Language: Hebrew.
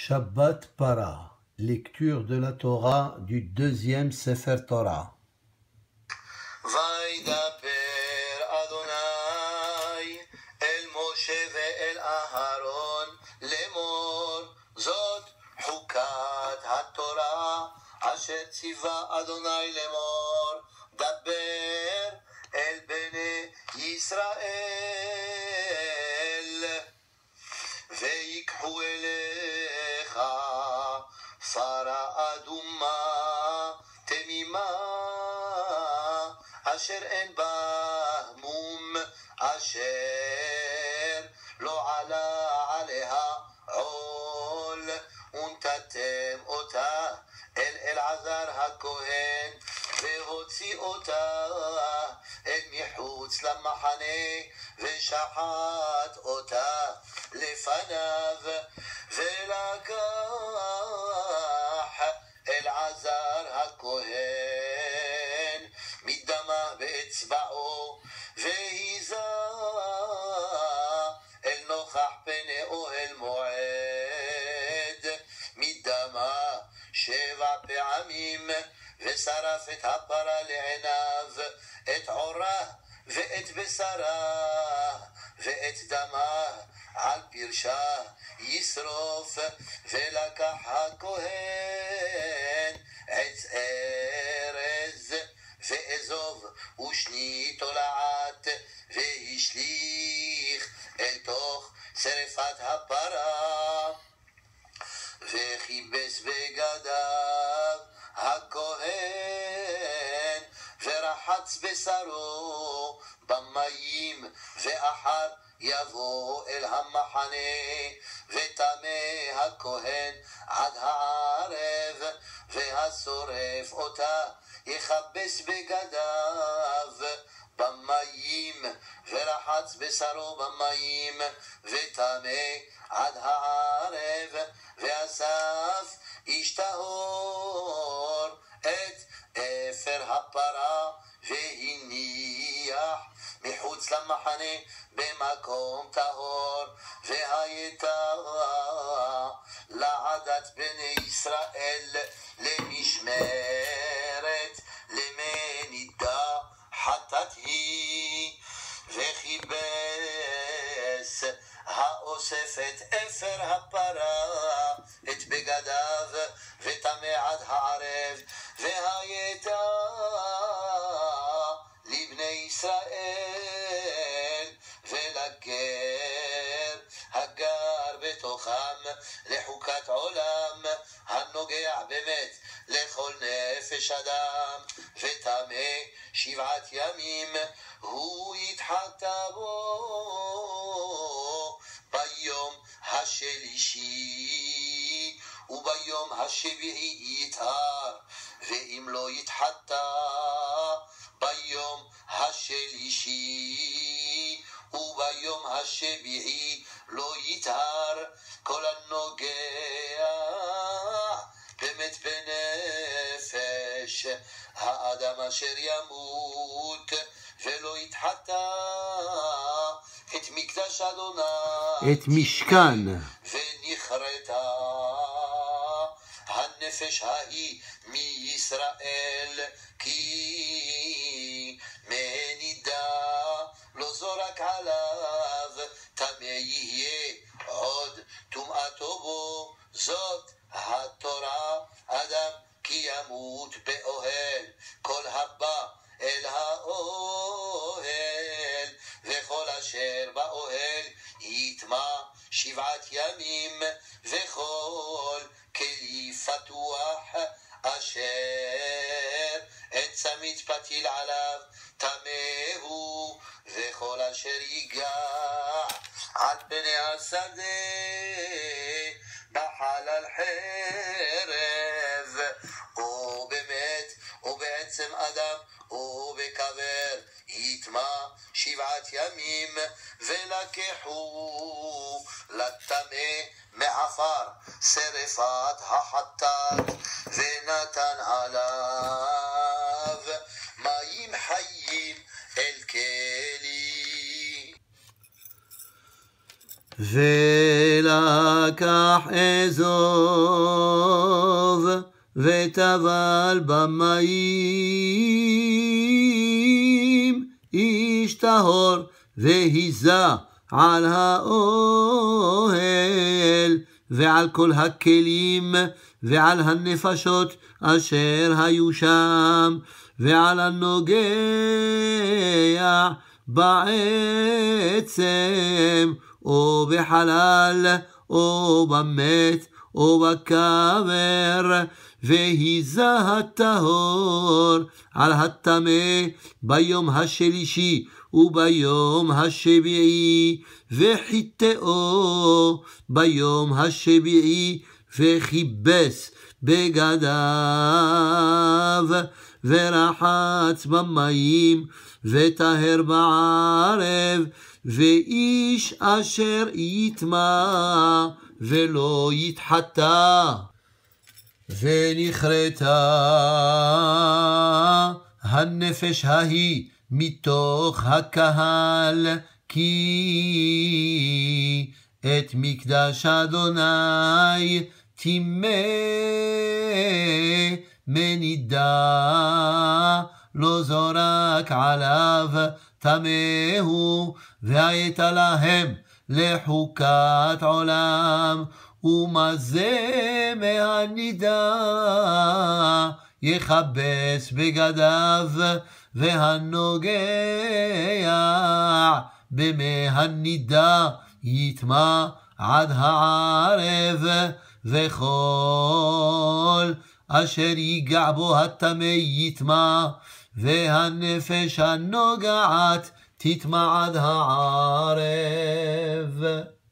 Shabbat Para, lecture de la Torah du deuxième Sefer Torah. וידבר אדוני אל משה ואל אהרון לאמור זאת חוקת התורה אשר ציווה אדוני לאמור דבר אל בני ישראל ויקחו אליך פרה אדומה תמימה אשר אין בה מום אשר לא עלה עליה עול ונתתם אותה אל אלעזר הכהן והוציא אותה אל מחוץ למחנה ושחט אותה לפניו ולקח אלעזר הכהן מדמה באצבעו והיזה אל נוכח פני אוהל מועד מדמה 7 פעמים ושרף את הפרה לעיניו את עורה ואת בשרה ואת דמה על פרשה ישרוף ולקח הכהן עץ ארז ואזוב ושני תולעת והשליך אל תוך שרפת הפרה וכיבס בגדיו הכהן ורחץ בשרו במים ואחר יבוא אל המחנה וטמא הכהן עד הערב והשורף אותה יכבס בגדיו במים ורחץ בשרו במים וטמא עד הערב ואסף איש טהור את אפר הפרה והניח מחוץ למחנה במקום טהור והייתה לעדת בני ישראל למשמרת למנידה חטאת היא וכיבס האוסף את אפר הפרה את בגדיו וטמא עד הערב והייתה לבני ישראל ולגר הגר בתוכם לחוקת עולם הנוגע באמת לכל נפש אדם וטמא 7 ימים הוא יתחטא בו ביום השלישי וביום השביעי יטהר ואם לא יתחטא ביום השלישי וביום השביעי לא יטהר כל הנוגע באמת בנפש האדם אשר ימות ולא יתחטא את מקדש אדוני את משכן ונכרתה הנפש ההיא מישראל כי מנידה לא זורק עליו טמא יהיה עוד טומאתו בו זאת התורה אדם כי ימות באוהל כל הבא אל האוהל וכל אשר באוהל יטמא 7 ימים וכל כלי פתוח אשר אין צמית פתיל עליו טמא הוא וכל אשר ייגע על פני השדה בחלל חרב או במת או בעצם אדם או בקבר יטמא 7 ימים ולקחו לטמא מעפר שרפת החטאת ונתן עליו מים חיים אל כלי ולה ולקח אזוב וטבל במים, איש טהור והיזה על האוהל ועל כל הכלים ועל הנפשות אשר היו שם ועל הנוגע בעצם או בחלל או במת או בקבר, והיזה הטהור על הטמא ביום השלישי וביום השביעי, וחיטאו ביום השביעי, וכיבס בגדיו, ורחץ במים, וטהר בערב, ואיש אשר יטמא ולא יתחטא. ונכרתה הנפש ההיא מתוך הקהל, כי את מקדש אדוני טימא מנידה, לא זורק עליו טמא הוא, והייתה להם לחוקת עולם, ומה זה מהנידה יכבס בגדיו, והנוגע במי הנידה יטמא עד הערב, וכל אשר ייגע בו הטמא יטמא, והנפש הנוגעת תטמא עד הערב.